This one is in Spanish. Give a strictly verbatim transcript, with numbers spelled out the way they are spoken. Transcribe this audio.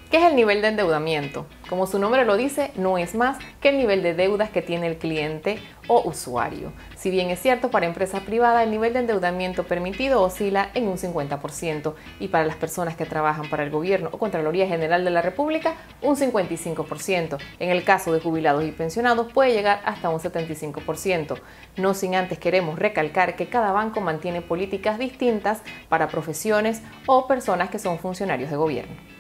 ¿Qué es el nivel de endeudamiento? Como su nombre lo dice, no es más que el nivel de deudas que tiene el cliente o usuario. Si bien es cierto, para empresas privadas el nivel de endeudamiento permitido oscila en un cincuenta por ciento y para las personas que trabajan para el gobierno o Contraloría General de la República un cincuenta y cinco por ciento. En el caso de jubilados y pensionados puede llegar hasta un setenta y cinco por ciento. No sin antes queremos recalcar que cada banco mantiene políticas distintas para profesiones o personas que son funcionarios de gobierno.